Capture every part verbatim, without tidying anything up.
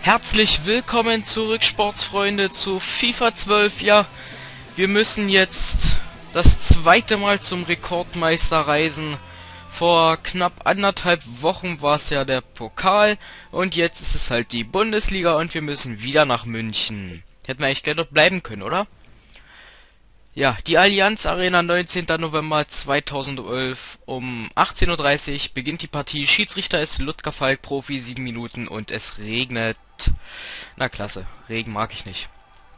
Herzlich willkommen zurück, Sportsfreunde, zu FIFA zwölf. Ja, wir müssen jetzt das zweite Mal zum Rekordmeister reisen. Vor knapp anderthalb Wochen war es ja der Pokal und jetzt ist es halt die Bundesliga und wir müssen wieder nach München. Hätten wir eigentlich gleich dort bleiben können, oder? Ja, die Allianz Arena, neunzehnter November zweitausendelf um achtzehn Uhr dreißig beginnt die Partie. Schiedsrichter ist Ludger Falk, Profi, sieben Minuten und es regnet. Na klasse, Regen mag ich nicht.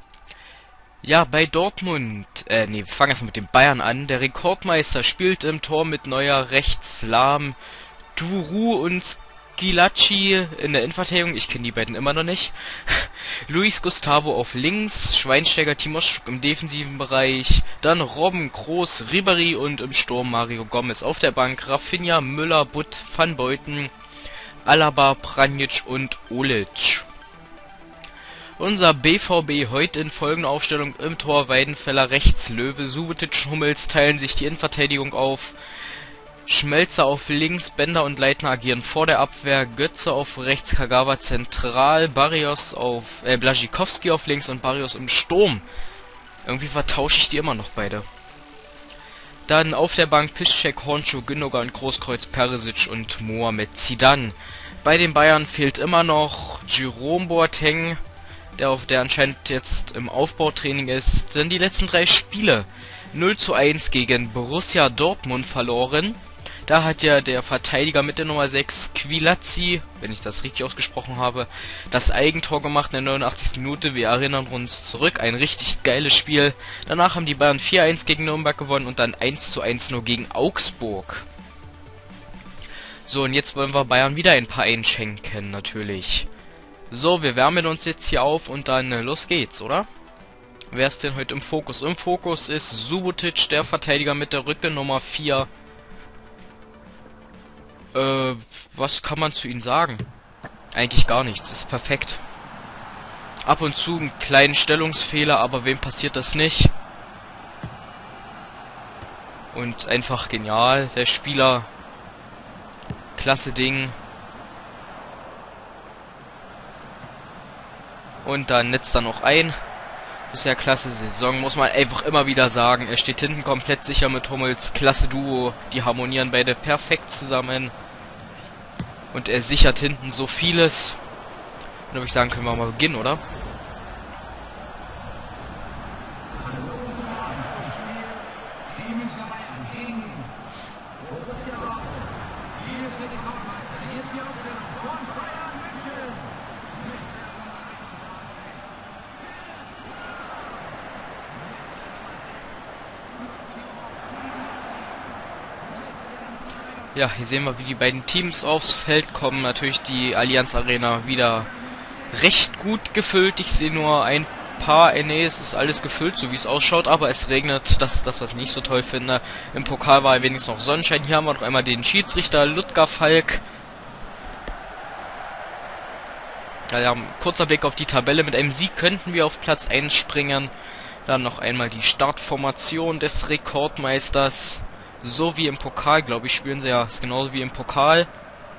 Ja, bei Dortmund, äh, nee, wir fangen erstmal mit den Bayern an. Der Rekordmeister spielt im Tor mit Neuer rechts, Lahm, Duru und Gilacci in der Innenverteidigung. Ich kenne die beiden immer noch nicht. Luis Gustavo auf links, Schweinsteiger, Timoschuk im defensiven Bereich, dann Robben, Kroos, Ribéry und im Sturm Mario Gomez auf der Bank, Rafinha, Müller, Butt, Van Beuten, Alaba, Pjanic und Olic. Unser B V B heute in folgender Aufstellung: im Tor Weidenfeller rechts, Löwe, Subotic, Hummels teilen sich die Innenverteidigung auf. Schmelzer auf links, Bender und Leitner agieren vor der Abwehr, Götze auf rechts, Kagawa zentral, Barrios auf, äh, Błaszczykowski auf links und Barrios im Sturm. Irgendwie vertausche ich die immer noch beide. Dann auf der Bank Piszczek, Hornczuk, Gündogan, Großkreuz, Perisic und Mohamed Zidane. Bei den Bayern fehlt immer noch Jerome Boateng, der auf der anscheinend jetzt im Aufbautraining ist. Denn die letzten drei Spiele null zu eins gegen Borussia Dortmund verloren. Da hat ja der Verteidiger mit der Nummer sechs, Gilacci, wenn ich das richtig ausgesprochen habe, das Eigentor gemacht in der neunundachtzigsten Minute. Wir erinnern uns zurück, ein richtig geiles Spiel. Danach haben die Bayern vier eins gegen Nürnberg gewonnen und dann eins zu eins nur gegen Augsburg. So, und jetzt wollen wir Bayern wieder ein paar einschenken, natürlich. So, wir wärmen uns jetzt hier auf und dann äh, los geht's, oder? Wer ist denn heute im Fokus? Im Fokus ist Subotic, der Verteidiger mit der Rücke Nummer vier. Äh, was kann man zu ihm sagen? Eigentlich gar nichts, ist perfekt. Ab und zu einen kleinen Stellungsfehler, aber wem passiert das nicht? Und einfach genial, der Spieler. Klasse Ding. Und dann netzt er noch ein. Bisher klasse Saison, muss man einfach immer wieder sagen. Er steht hinten komplett sicher mit Hummels. Klasse Duo. Die harmonieren beide perfekt zusammen. Und er sichert hinten so vieles. Und dann würde ich sagen, können wir mal beginnen, oder? Ja, hier sehen wir, wie die beiden Teams aufs Feld kommen. Natürlich die Allianz Arena wieder recht gut gefüllt. Ich sehe nur ein paar, äh, nee, es ist alles gefüllt, so wie es ausschaut, aber es regnet. Das ist das, was ich nicht so toll finde. Im Pokal war wenigstens noch Sonnenschein. Hier haben wir noch einmal den Schiedsrichter Ludger Falk. Ja, ja, kurzer Blick auf die Tabelle. Mit einem Sieg könnten wir auf Platz eins springen. Dann noch einmal die Startformation des Rekordmeisters. So wie im Pokal, glaube ich, spielen sie ja. Ist genauso wie im Pokal.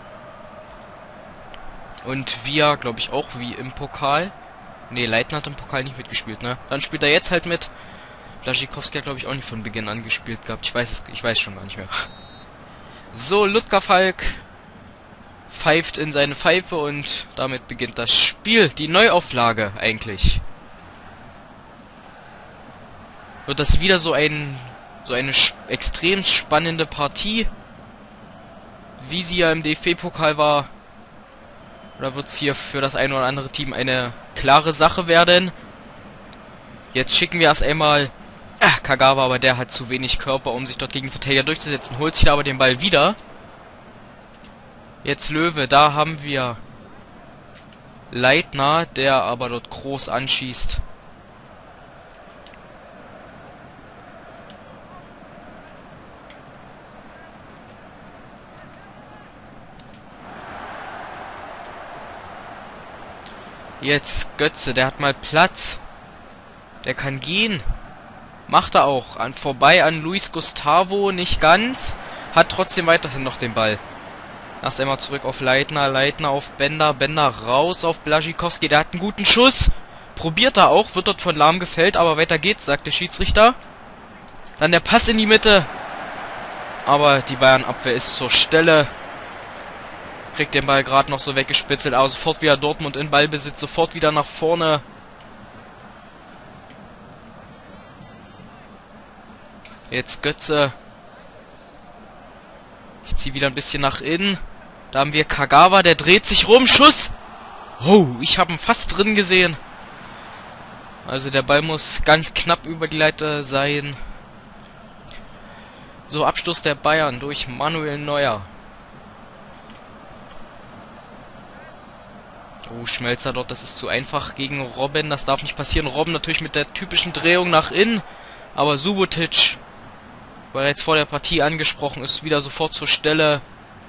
Und wir, glaube ich, auch wie im Pokal. Ne, Leitner hat im Pokal nicht mitgespielt, ne? Dann spielt er jetzt halt mit. Błaszczykowski hat, glaube ich, auch nicht von Beginn an gespielt gehabt. Ich weiß es, ich weiß schon gar nicht mehr. So, Ludger Falk pfeift in seine Pfeife und damit beginnt das Spiel. Die Neuauflage eigentlich. Wird das wieder so ein... So eine extrem spannende Partie, wie sie ja im D F B-Pokal war. Oder wird es hier für das eine oder andere Team eine klare Sache werden? Jetzt schicken wir erst einmal ah, Kagawa, aber der hat zu wenig Körper, um sich dort gegen den Verteidiger durchzusetzen. Holt sich da aber den Ball wieder. Jetzt Löwe, da haben wir Leitner, der aber dort groß anschießt. Jetzt Götze, der hat mal Platz. Der kann gehen. Macht er auch. An, vorbei an Luis Gustavo, nicht ganz. Hat trotzdem weiterhin noch den Ball. Erst einmal zurück auf Leitner, Leitner auf Bender, Bender raus auf Błaszczykowski, der hat einen guten Schuss. Probiert er auch, wird dort von Lahm gefällt, aber weiter geht's, sagt der Schiedsrichter. Dann der Pass in die Mitte. Aber die Bayern-Abwehr ist zur Stelle. Kriegt den Ball gerade noch so weggespitzelt, aber sofort wieder Dortmund in Ballbesitz, sofort wieder nach vorne. Jetzt Götze. Ich ziehe wieder ein bisschen nach innen. Da haben wir Kagawa, der dreht sich rum. Schuss! Oh, ich habe ihn fast drin gesehen. Also der Ball muss ganz knapp über die Leiter sein. So, Abstoß der Bayern durch Manuel Neuer. Oh, Schmelzer dort, das ist zu einfach gegen Robben. Das darf nicht passieren. Robben natürlich mit der typischen Drehung nach innen. Aber Subotic, weil er jetzt vor der Partie angesprochen ist, wieder sofort zur Stelle.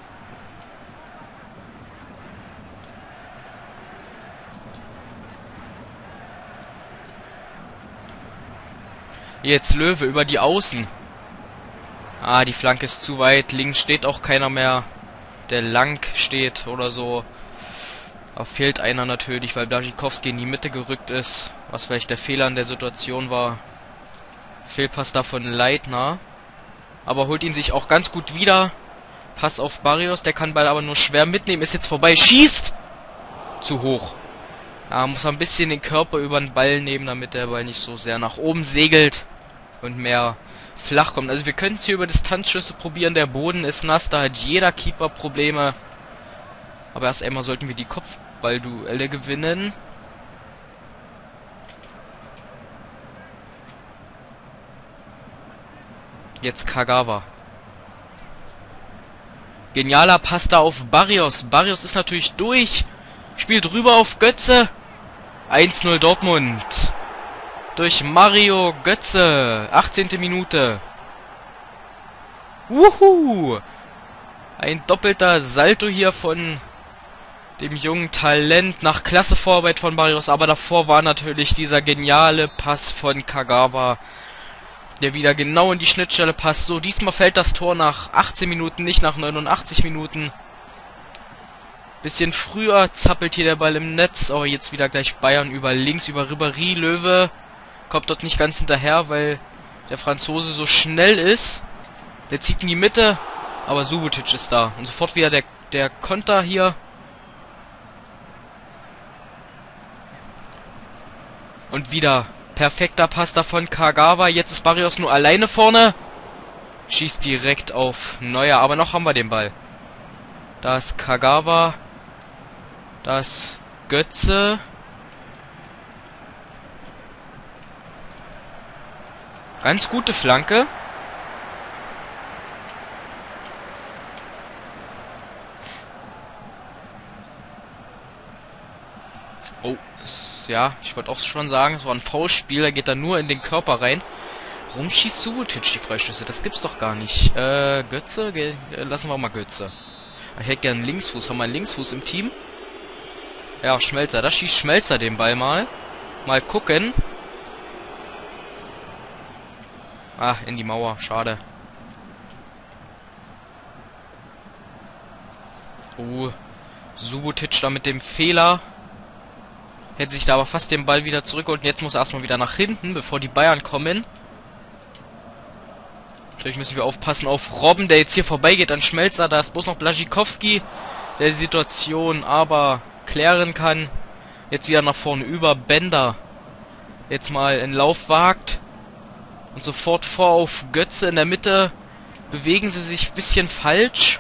Jetzt Löwe über die Außen. Ah, die Flanke ist zu weit. Links steht auch keiner mehr, der lang steht oder so. Da fehlt einer natürlich, weil Błaszczykowski in die Mitte gerückt ist. Was vielleicht der Fehler in der Situation war. Fehlpass da von Leitner. Aber holt ihn sich auch ganz gut wieder. Pass auf Barrios, der kann Ball aber nur schwer mitnehmen. Ist jetzt vorbei. Schießt! Zu hoch. Da muss er ein bisschen den Körper über den Ball nehmen, damit der Ball nicht so sehr nach oben segelt und mehr flach kommt. Also wir können es hier über Distanzschüsse probieren. Der Boden ist nass, da hat jeder Keeper Probleme. Aber erst einmal sollten wir die Kopfballduelle gewinnen. Jetzt Kagawa. Genialer Pass da auf Barrios. Barrios ist natürlich durch. Spielt rüber auf Götze. eins null Dortmund. Durch Mario Götze. achtzehnte Minute. Wuhu! Ein doppelter Salto hier von dem jungen Talent nach klasse Vorarbeit von Barrios. Aber davor war natürlich dieser geniale Pass von Kagawa, der wieder genau in die Schnittstelle passt. So, diesmal fällt das Tor nach achtzehn Minuten, nicht nach neunundachtzig Minuten. Bisschen früher zappelt hier der Ball im Netz, aber jetzt wieder gleich Bayern über links, über Ribéry. Löwe kommt dort nicht ganz hinterher, weil der Franzose so schnell ist. Der zieht in die Mitte, aber Subotic ist da. Und sofort wieder der, der Konter hier. Und wieder perfekter Pass davon Kagawa. Jetzt ist Barrios nur alleine vorne. Schießt direkt auf Neuer, aber noch haben wir den Ball. Da ist Kagawa. Da ist Götze. Ganz gute Flanke. Oh, ist, ja, ich wollte auch schon sagen, es war ein Foulspiel, da geht er nur in den Körper rein. Warum schießt Subotic die Freischüsse? Das gibt's doch gar nicht. Äh, Götze? Ge lassen wir mal Götze. Ich hätte gern einen Linksfuß. Haben wir einen Linksfuß im Team? Ja, Schmelzer. Da schießt Schmelzer den Ball mal. Mal gucken. Ah, in die Mauer. Schade. Oh, Subotic da mit dem Fehler. Hätte sich da aber fast den Ball wieder zurückgeholt. Und jetzt muss er erstmal wieder nach hinten, bevor die Bayern kommen. Natürlich müssen wir aufpassen auf Robben, der jetzt hier vorbeigeht an Schmelzer. Da ist bloß noch Błaszczykowski, der die Situation aber klären kann. Jetzt wieder nach vorne über. Bender jetzt mal in Lauf wagt. Und sofort vor auf Götze in der Mitte. Bewegen sie sich ein bisschen falsch.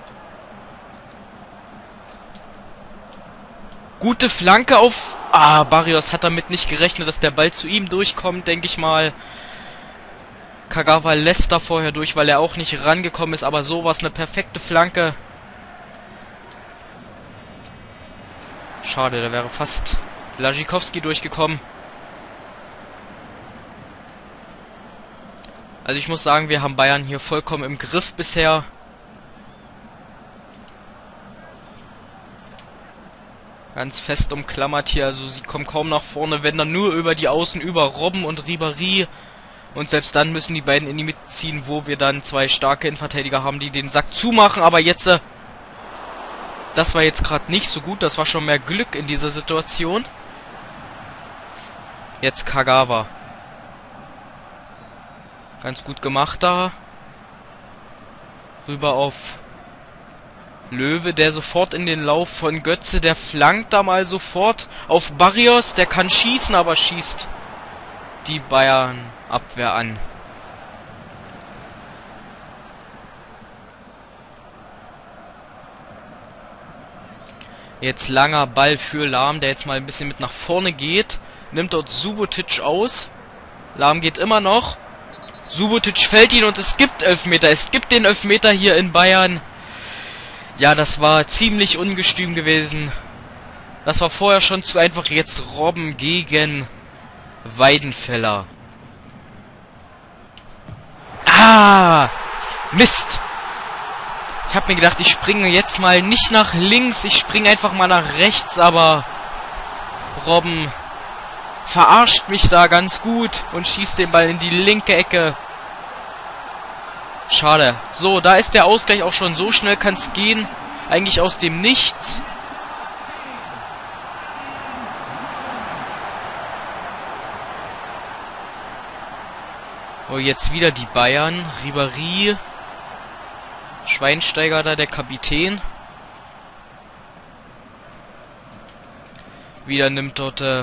Gute Flanke auf... Ah, Barrios hat damit nicht gerechnet, dass der Ball zu ihm durchkommt, denke ich mal. Kagawa lässt da vorher durch, weil er auch nicht rangekommen ist, aber sowas, eine perfekte Flanke. Schade, da wäre fast Błaszczykowski durchgekommen. Also ich muss sagen, wir haben Bayern hier vollkommen im Griff bisher. Ganz fest umklammert hier, also sie kommen kaum nach vorne, wenn dann nur über die Außen, über Robben und Ribéry. Und selbst dann müssen die beiden in die Mitte ziehen, wo wir dann zwei starke Innenverteidiger haben, die den Sack zumachen. Aber jetzt äh, Das war jetzt gerade nicht so gut. Das war schon mehr Glück in dieser Situation. Jetzt Kagawa. Ganz gut gemacht da. Rüber auf Löwe, der sofort in den Lauf von Götze. Der flankt da mal sofort auf Barrios. Der kann schießen, aber schießt die Bayern-Abwehr an. Jetzt langer Ball für Lahm, der jetzt mal ein bisschen mit nach vorne geht. Nimmt dort Subotic aus. Lahm geht immer noch. Subotic fällt ihn und es gibt Elfmeter. Es gibt den Elfmeter hier in Bayern. Ja, das war ziemlich ungestüm gewesen. Das war vorher schon zu einfach. Jetzt Robben gegen Weidenfeller. Ah! Mist! Ich habe mir gedacht, ich springe jetzt mal nicht nach links. Ich springe einfach mal nach rechts, aber Robben verarscht mich da ganz gut und schießt den Ball in die linke Ecke. Schade. So, da ist der Ausgleich auch schon. So schnell kann es gehen. Eigentlich aus dem Nichts. Oh, jetzt wieder die Bayern. Ribéry. Schweinsteiger da, der Kapitän. Wieder nimmt dort äh,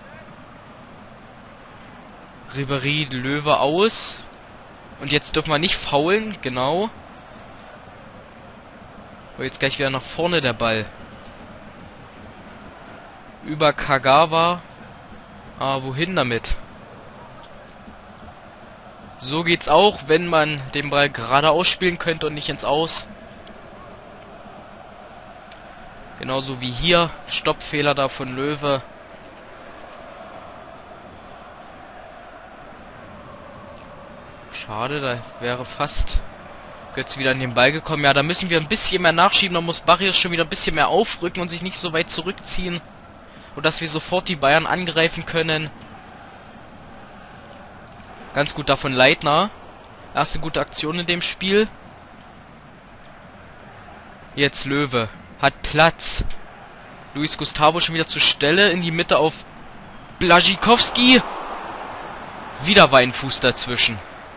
Ribéry Löwe aus. Und jetzt dürfen wir nicht faulen, genau. Oh, jetzt gleich wieder nach vorne der Ball. Über Kagawa. Ah, wohin damit? So geht's auch, wenn man den Ball gerade ausspielen könnte und nicht ins Aus. Genauso wie hier. Stoppfehler da von Löwe. Schade, da wäre fast Götze wieder an den Ball gekommen. Ja, da müssen wir ein bisschen mehr nachschieben. Da muss Barrios schon wieder ein bisschen mehr aufrücken und sich nicht so weit zurückziehen. Und dass wir sofort die Bayern angreifen können. Ganz gut davon Leitner. Erste gute Aktion in dem Spiel. Jetzt Löwe. Hat Platz. Luis Gustavo schon wieder zur Stelle. In die Mitte auf Błaszczykowski. Wieder war ein Fuß dazwischen.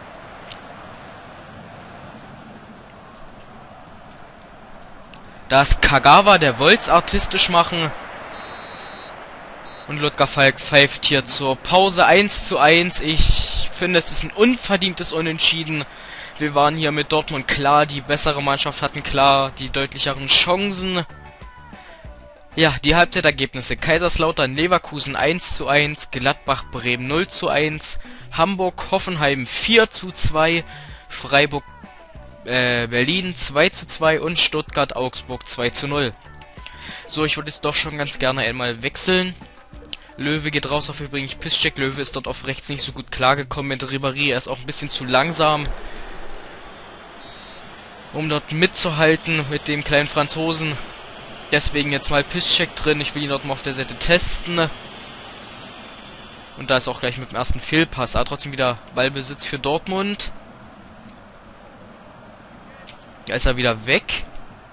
Da ist Kagawa, der wollt's artistisch machen. Und Ludger Falk pfeift hier zur Pause eins zu eins. Ich finde, es ist ein unverdientes Unentschieden. Wir waren hier mit Dortmund klar. Die bessere Mannschaft hatten klar die deutlicheren Chancen. Ja, die Halbzeitergebnisse. Kaiserslautern Leverkusen eins zu eins. Gladbach Bremen null zu eins. Hamburg Hoffenheim vier zu zwei. Freiburg äh, Berlin zwei zu zwei. Und Stuttgart Augsburg zwei zu null. So, ich würde jetzt doch schon ganz gerne einmal wechseln. Löwe geht raus auf übrigens Piszczek. Löwe ist dort auf rechts nicht so gut klargekommen mit Ribéry. Er ist auch ein bisschen zu langsam, um dort mitzuhalten mit dem kleinen Franzosen. Deswegen jetzt mal Piszczek drin. Ich will ihn dort mal auf der Seite testen. Und da ist auch gleich mit dem ersten Fehlpass. Aber trotzdem wieder Ballbesitz für Dortmund. Da ist er wieder weg.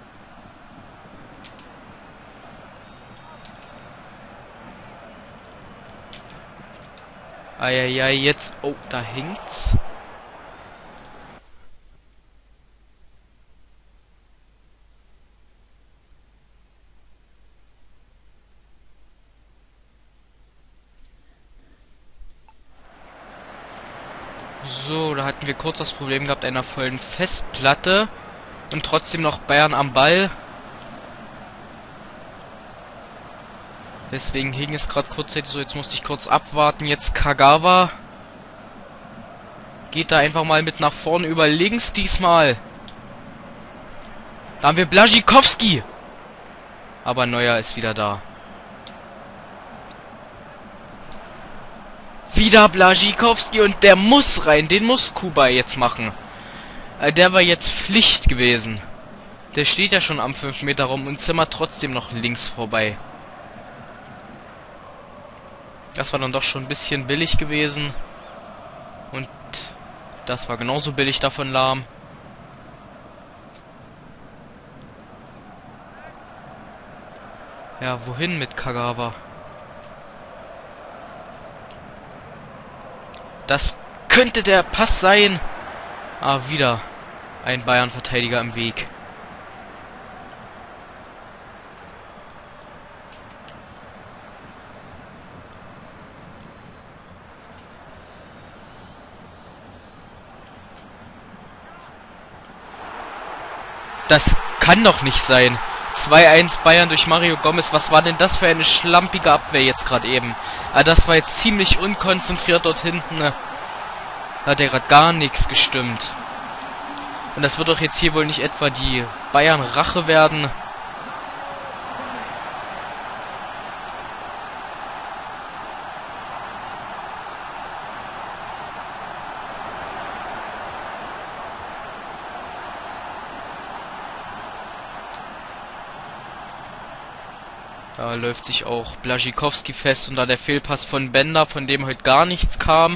Eieiei, jetzt... Oh, da hängt's. So, da hatten wir kurz das Problem gehabt einer vollen Festplatte. Und trotzdem noch Bayern am Ball. Deswegen hing es gerade kurzzeitig so, jetzt musste ich kurz abwarten. Jetzt Kagawa. Geht da einfach mal mit nach vorne über links diesmal. Da haben wir Błaszczykowski. Aber Neuer ist wieder da. Wieder Błaszczykowski und der muss rein. Den muss Kuba jetzt machen. Äh, der war jetzt Pflicht gewesen. Der steht ja schon am fünf Meter Raum und zimmert trotzdem noch links vorbei. Das war dann doch schon ein bisschen billig gewesen. Und das war genauso billig davon Lahm. Ja, wohin mit Kagawa? Das könnte der Pass sein. Ah, wieder ein Bayern-Verteidiger im Weg. Das kann doch nicht sein. zwei eins Bayern durch Mario Gomez. Was war denn das für eine schlampige Abwehr jetzt gerade eben? Ah, das war jetzt ziemlich unkonzentriert dort hinten. Da hat ja gerade gar nichts gestimmt. Und das wird doch jetzt hier wohl nicht etwa die Bayern-Rache werden. Da läuft sich auch Błaszczykowski fest und da der Fehlpass von Bender, von dem heute gar nichts kam.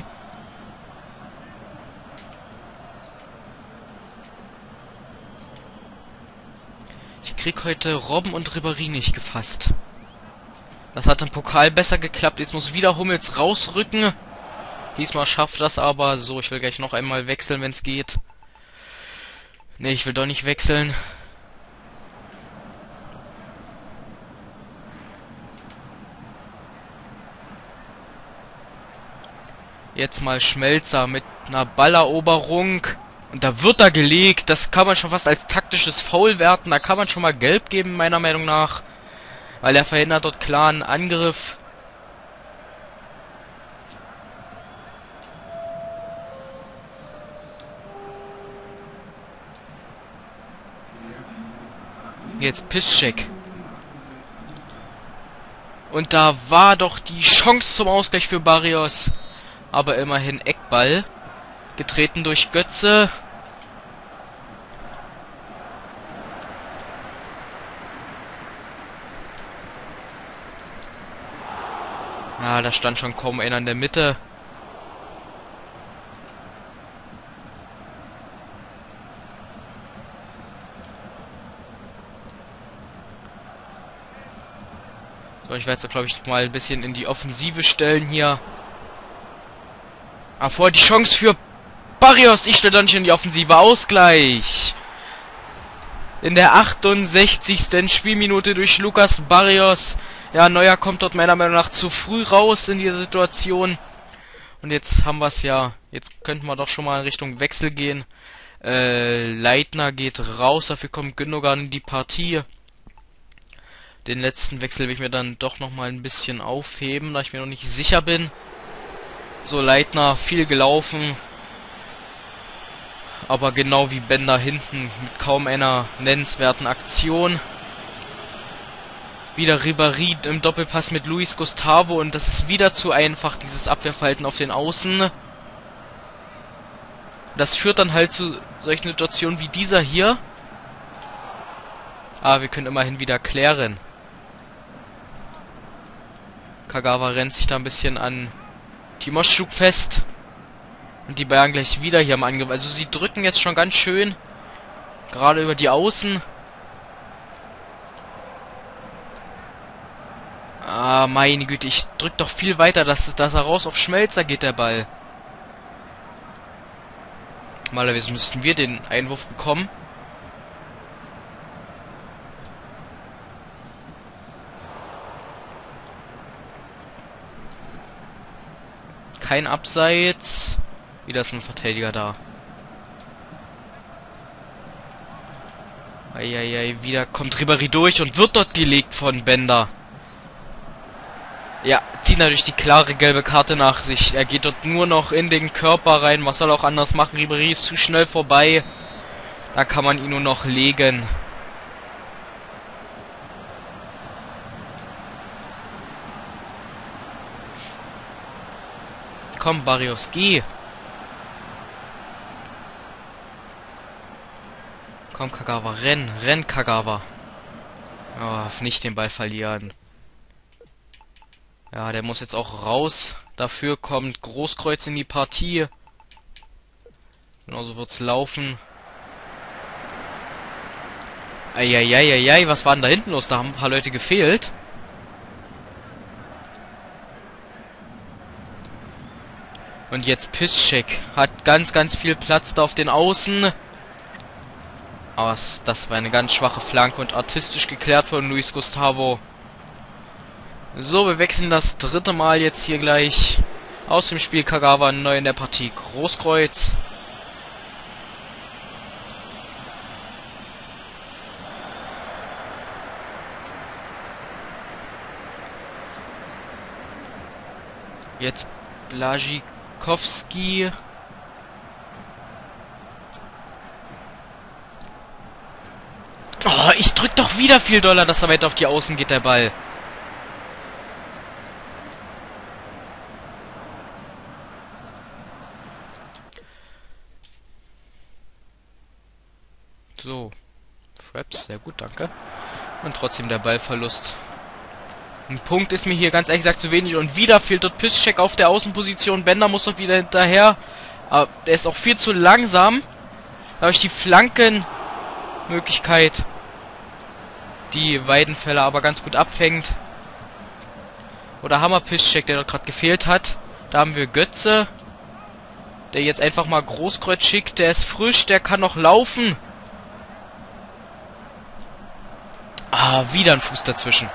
Ich krieg heute Robben und Ribéry nicht gefasst. Das hat im Pokal besser geklappt. Jetzt muss wieder Hummels rausrücken. Diesmal schafft das aber. So, ich will gleich noch einmal wechseln, wenn es geht. Ne, ich will doch nicht wechseln. Jetzt mal Schmelzer mit einer Balleroberung. Und da wird er gelegt. Das kann man schon fast als taktisches Foul werten. Da kann man schon mal gelb geben, meiner Meinung nach. Weil er verhindert dort klar einen Angriff. Jetzt Piszczek. Und da war doch die Chance zum Ausgleich für Barrios. Aber immerhin Eckball. Getreten durch Götze. Ja, da stand schon kaum einer in der Mitte. So, ich werde jetzt, glaube ich, mal ein bisschen in die Offensive stellen hier. Ah, vorher die Chance für Barrios. Ich stelle doch nicht in die Offensive. Ausgleich. In der achtundsechzigsten Spielminute durch Lucas Barrios. Ja, Neuer kommt dort meiner Meinung nach zu früh raus in dieser Situation. Und jetzt haben wir es ja. Jetzt könnten wir doch schon mal in Richtung Wechsel gehen. Äh, Leitner geht raus. Dafür kommt Gündogan in die Partie. Den letzten Wechsel will ich mir dann doch noch mal ein bisschen aufheben, da ich mir noch nicht sicher bin. So, Leitner, viel gelaufen. Aber genau wie Bender hinten, mit kaum einer nennenswerten Aktion. Wieder Ribéry im Doppelpass mit Luis Gustavo und das ist wieder zu einfach, dieses Abwehrverhalten auf den Außen. Das führt dann halt zu solchen Situationen wie dieser hier. Aber wir können immerhin wieder klären. Kagawa rennt sich da ein bisschen an Timoschuk fest. Und die Bayern gleich wieder hier am Angriff. Also sie drücken jetzt schon ganz schön. Gerade über die Außen. Ah, meine Güte, ich drück doch viel weiter, dass, dass er raus auf Schmelzer geht, der Ball. Normalerweise müssten wir den Einwurf bekommen. Kein Abseits. Wieder ist ein Verteidiger da. Eieiei, wieder kommt Ribéry durch und wird dort gelegt von Bender. Ja, zieht natürlich die klare gelbe Karte nach sich. Er geht dort nur noch in den Körper rein. Was soll er auch anders machen? Ribéry ist zu schnell vorbei. Da kann man ihn nur noch legen. Komm, Barrios, geh. Komm, Kagawa, renn, renn, Kagawa. Oh, nicht den Ball verlieren. Ja, der muss jetzt auch raus. Dafür kommt Großkreuz in die Partie. Genauso wird's laufen. Eieieiei, was war denn da hinten los? Da haben ein paar Leute gefehlt. Und jetzt Piszczek. Hat ganz, ganz viel Platz da auf den Außen. Aber das war eine ganz schwache Flanke und artistisch geklärt von Luis Gustavo. So, wir wechseln das dritte Mal jetzt hier gleich. Aus dem Spiel Kagawa neu in der Partie Großkreuz. Jetzt Błaszczykowski. Oh, ich drück doch wieder viel doller, dass er weiter auf die Außen geht, der Ball. So. Fraps, sehr gut, danke. Und trotzdem der Ballverlust. Ein Punkt ist mir hier ganz ehrlich gesagt zu wenig. Und wieder fehlt dort Piszczek auf der Außenposition. Bender muss doch wieder hinterher. Aber der ist auch viel zu langsam. Da habe ich die Flankenmöglichkeit, die Weidenfeller aber ganz gut abfängt. Oder Hammer Piszczek, der dort gerade gefehlt hat. Da haben wir Götze, der jetzt einfach mal Großkreuz schickt. Der ist frisch, der kann noch laufen. Ah, wieder ein Fuß dazwischen.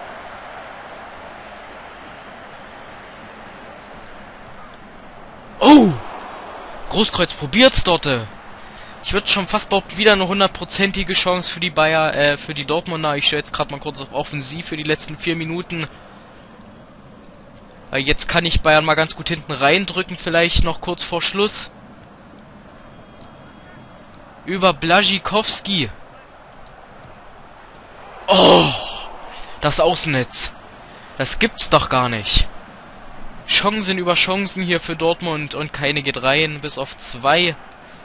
Oh! Großkreuz probiert's dort. Ich würde schon fast behaupten, wieder eine hundertprozentige Chance für die Bayer, äh, für die Dortmunder. Ich stelle jetzt gerade mal kurz auf Offensiv für die letzten vier Minuten. Weil jetzt kann ich Bayern mal ganz gut hinten reindrücken, vielleicht noch kurz vor Schluss. Über Błaszczykowski. Oh! Das Außennetz. Das gibt's doch gar nicht. Chancen über Chancen hier für Dortmund und keine geht rein, bis auf zwei.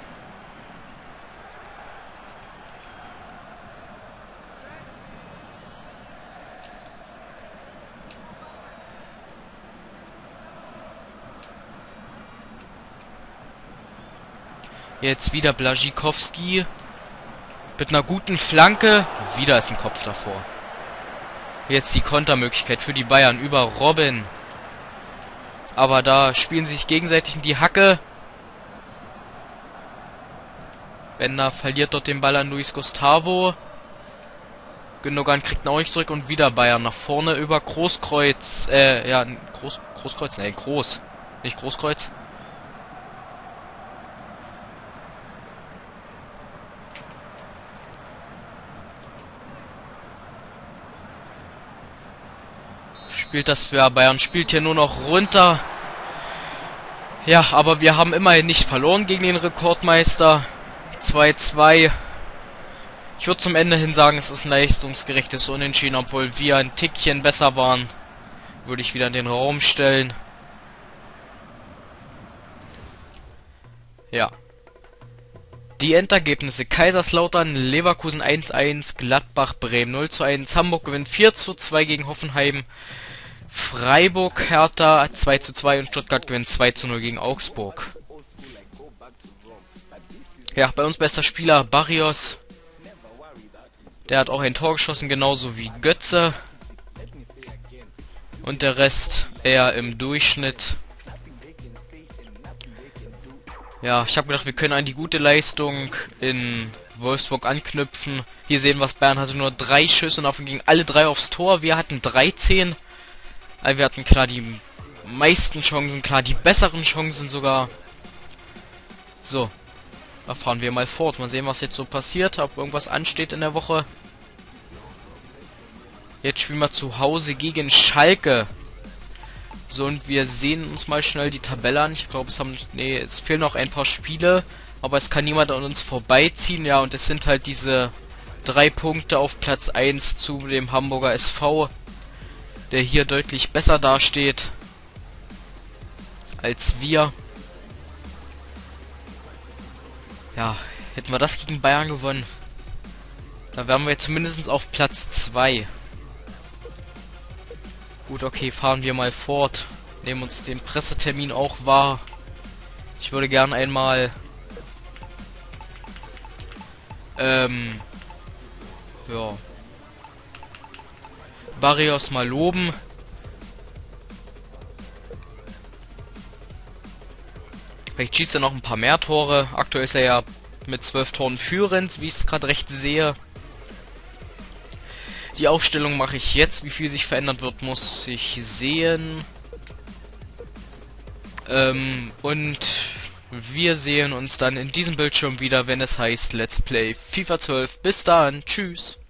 Jetzt wieder Błaszczykowski. Mit einer guten Flanke. Wieder ist ein Kopf davor. Jetzt die Kontermöglichkeit für die Bayern über Robben. Aber da spielen sie sich gegenseitig in die Hacke. Bender verliert dort den Ball an Luis Gustavo. Gündogan kriegt ihn auch nicht zurück und wieder Bayern nach vorne über Großkreuz. Äh, ja, Groß, Großkreuz, ne, Groß. Nicht Großkreuz. Spielt das für Bayern, spielt hier nur noch runter. Ja, aber wir haben immerhin nicht verloren gegen den Rekordmeister. zwei zwei. Ich würde zum Ende hin sagen, es ist ein leistungsgerechtes Unentschieden, obwohl wir ein Tickchen besser waren. Würde ich wieder in den Raum stellen. Ja. Die Endergebnisse: Kaiserslautern, Leverkusen eins eins, Gladbach, Bremen null zu eins, Hamburg gewinnt vier zu zwei gegen Hoffenheim, Freiburg, Hertha zwei zu zwei und Stuttgart gewinnt zwei zu null gegen Augsburg. Ja, bei uns bester Spieler Barrios. Der hat auch ein Tor geschossen, genauso wie Götze. Und der Rest eher im Durchschnitt. Ja, ich habe gedacht, wir können an die gute Leistung in Wolfsburg anknüpfen. Hier sehen wir es, Bayern hatte nur drei Schüsse und davon gingen alle drei aufs Tor. Wir hatten dreizehn. Also wir hatten klar die meisten Chancen, klar die besseren Chancen sogar. So, da fahren wir mal fort. Mal sehen, was jetzt so passiert, ob irgendwas ansteht in der Woche. Jetzt spielen wir zu Hause gegen Schalke. So, und wir sehen uns mal schnell die Tabelle an. Ich glaube, es haben... Nee, es fehlen noch ein paar Spiele. Aber es kann niemand an uns vorbeiziehen. Ja, und es sind halt diese drei Punkte auf Platz eins zu dem Hamburger S V, der hier deutlich besser dasteht als wir. Ja, hätten wir das gegen Bayern gewonnen, da wären wir zumindest auf Platz zwei. Gut, okay, fahren wir mal fort. Nehmen uns den Pressetermin auch wahr. Ich würde gern einmal ähm ja Barrios mal loben. Vielleicht schießt er noch ein paar mehr Tore. Aktuell ist er ja mit zwölf Toren führend, wie ich es gerade recht sehe. Die Aufstellung mache ich jetzt. Wie viel sich verändert wird, muss ich sehen. Ähm, und wir sehen uns dann in diesem Bildschirm wieder, wenn es heißt Let's Play FIFA zwölf. Bis dann. Tschüss.